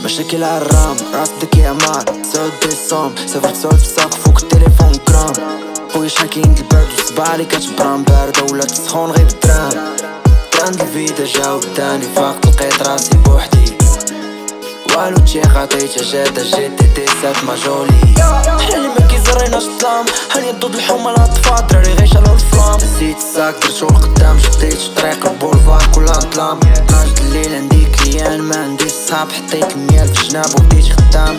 مشاكل عالرام راس بدك يا مار سعود ديسوم سافرت سعود في ساق فوق التليفون كرام خويا شحال البرد وصبالي كتبرام باردة ولا تسخون غير بالدرام تراند الفيدا جا وداني فاقت لقيت راسي بوحدي والو تشيخ عطيتها جادة جيتي ديسات ماجولي حنا اللي مكيزريناش الظلام هاني ضد الحومة الاطفال دراري غيشالو الفلام نسيت الساك درتو لقدام شديت طريق البولفار كلها ظلام ناجد الليل عندي كليان ما عندي صحاب حطيت الميال في جناب وبديت خدام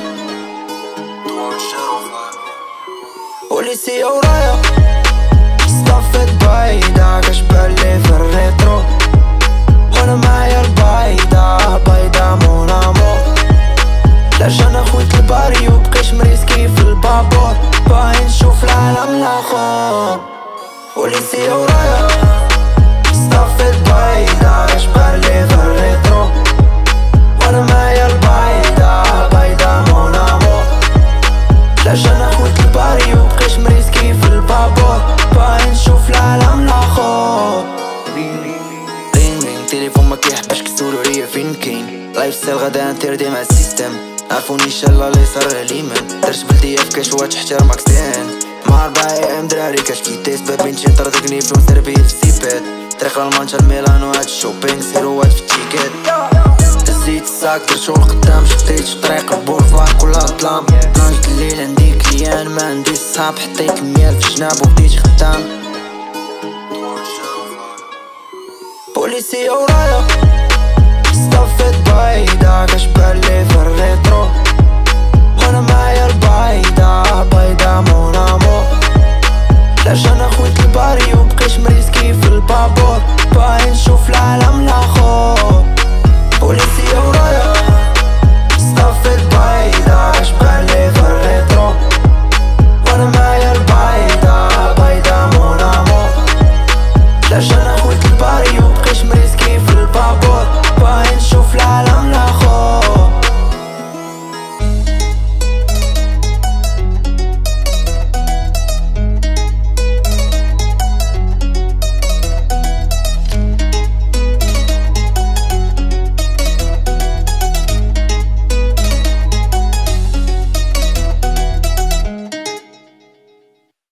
وليسي ورايا صطفت بايدة كشبالي في الريترو وانا معايا البايدة بايدة مون امور لرجعنا خويت الباري وبقيت مريسكي في البابور باغي نشوف العالم الاخر وليسي ورايا صطفت بايدة كشبالي في الريترو وانا معايا البايدة بايدة مون امور لرجعنا خويت الباري وبقيت مريسكي في البابور باغي نشوف العالم الاخر تليفون ما كيحبش كيسولو عليا فين كاين لايف ستايل غدا نتردي مع السيستم عرفوني انشالله اللي صار على من درت بلدية في كشوة تحترم اكستين مع 4 AM دراري كاشكي تيست بابينتي نطردقني فلوس دربي في السيبات طريق لالمانشا الميلانو هاد الشوبينغ سيروات في التيكات هزيت الساك درتو لقدام شديت طريق البولفار كلها ظلام ناجد الليل عندي كليان ما عندي صحاب حطيت الميال في جناب وبديت خدام بوليسي ورايا صطفت بايدة كشبالي في الريترو وانا معايا البايدة بايدة مون امور لرجعنا خويت الباري وبقيت مريسكي في البابور باغي نشوف العالم الاخر بوليسي ورايا صطفت بايدة كشبالي في الريترو وانا معايا البايدة بايدة مون امور لرجعنا خويت الباري وبقيت مريسكي